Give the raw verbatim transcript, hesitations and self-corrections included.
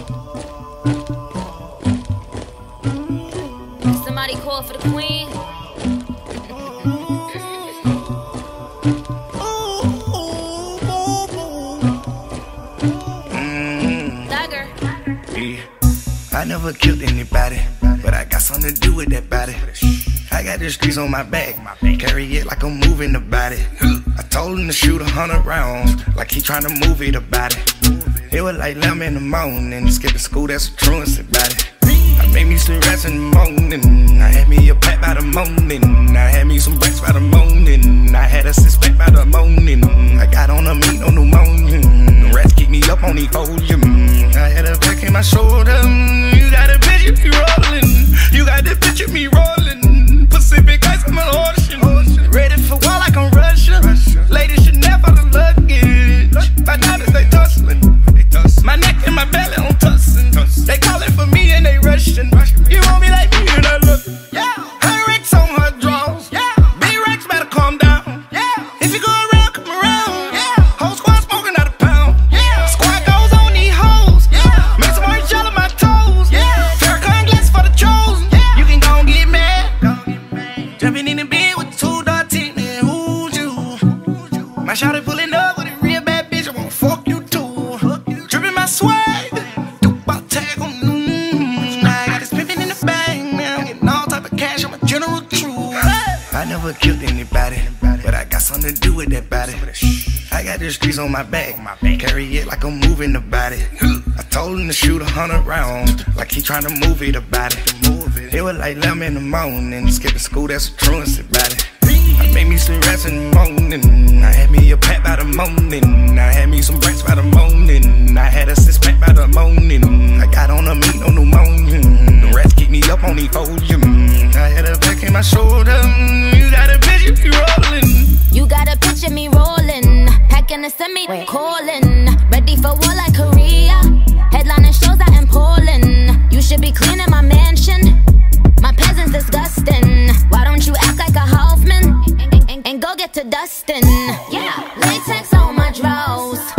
Somebody call for the queen. Dagger. Yeah. I never killed anybody, but I got something to do with that body. I got the streets on my back, carry it like I'm moving the body. I told him to shoot a hundred rounds, like he tryna move it about it. It was like eleven in the morning, skipping school, that's a truancy about it. I made me some rats in the morning, I had me a pack by the morning. I had me some racks by the morning, I had a six pack by the morning. I got on a meat, no pneumonia, the rats keep me up on the podium. I had a back in my shoulder, you got a bitch if you rollin', you got the bitch of me rollin'. Pacific ice, I'm an ocean, ready for war like I'm Russia. Ladies should never the luggage, my diamonds they tussling, my neck and my belly on tussin'. They callin' for me and they rushin'. You want me like me and I look. Yeah, her Rex on her drawers. Yeah, B-Rex better calm down. Yeah, if you go around, come around. Yeah, whole squad smoking out a pound. Yeah, squad goes on these hoes. Yeah, make some orange gel on my toes. Yeah, Farrakhan glass for the chosen. Yeah, you can go and get mad. Jumping in the bed with two dark teeth, man, who's you? My shawty pulling up with a real bad bitch, I wanna fuck you too. Dripping my swag, do about tag on. Mm, I got this pimpin' in the bag, man, I'm getting all type of cash, I'm a general true. I never killed anybody, but I got something to do with that body. I got the streets on my back, carry it like I'm moving the body. I told him to shoot a hundred rounds, like he tryna move it about it. It was like eleven in the morning, skipping school, that's a truancy about it. I made me some rats in the morning, I had me a pack by the morning. I had me some racks by the morning, I had a six pack by the morning. I got on a meat, no pneumonia, the rats keep me up on the podium. I had a back in my shoulder, you got a bitch if you rollin'. You got a picture me rolling, packing a semi, calling, ready for war like Korea. Headlining shows out in Poland. You should be cleaning my mansion. My peasants disgusting. Why don't you act like a Hoffman and, and, and go get to dustin'? Yeah, latex on my drawers.